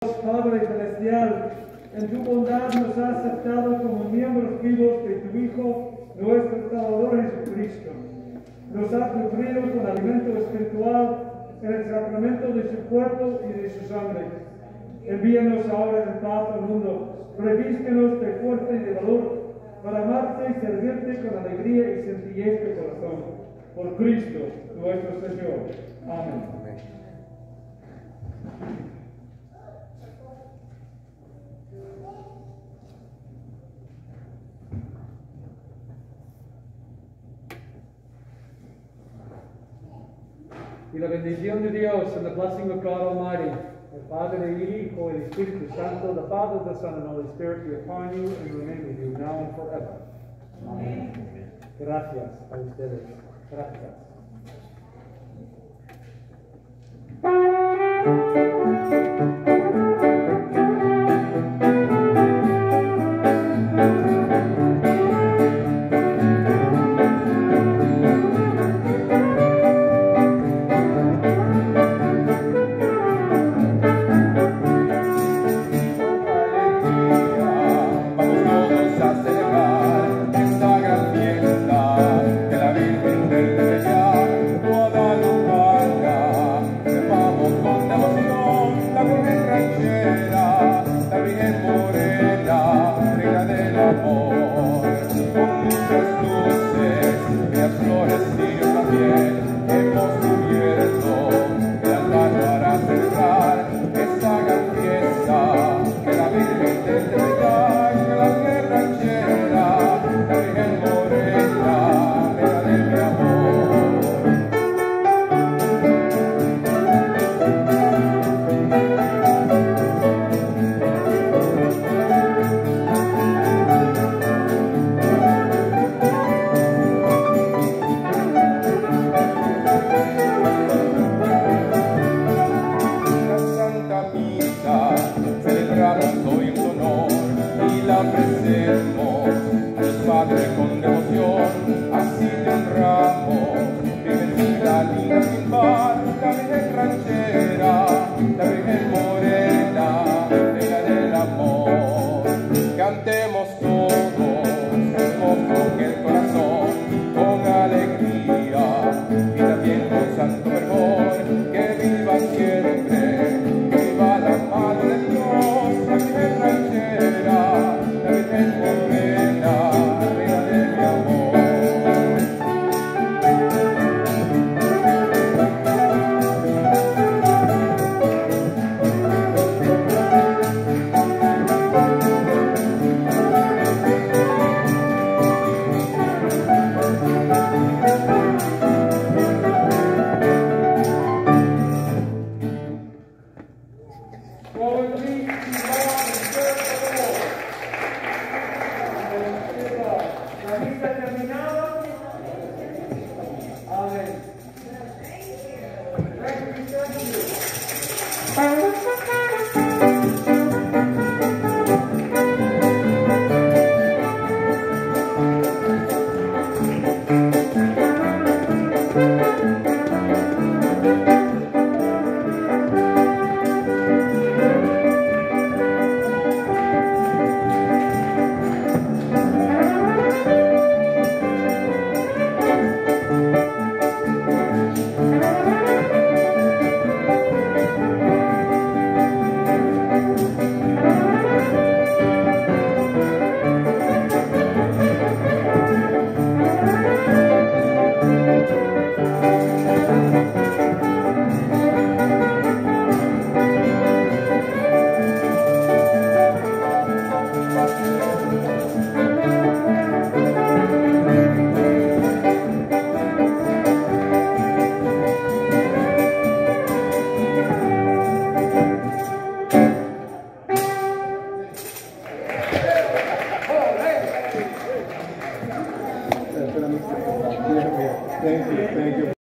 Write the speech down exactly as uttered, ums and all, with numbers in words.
Padre Celestial, en tu bondad nos has aceptado como miembros vivos de tu Hijo, nuestro Salvador Jesucristo. Nos has nutrido con alimento espiritual en el sacramento de su cuerpo y de su sangre. Envíanos ahora en paz al mundo, revístenos de fuerza y de valor, para amarte y servirte con alegría y sencillez de corazón. Por Cristo, nuestro Señor. Amén. Amén. Y la bendición de Dios and the blessing of God Almighty, el Padre, el Hijo, el Espíritu Santo, the Father, the Son, and the Holy Spirit be upon you and remain with you now and forever. Amén. Gracias a ustedes. Gracias. La vista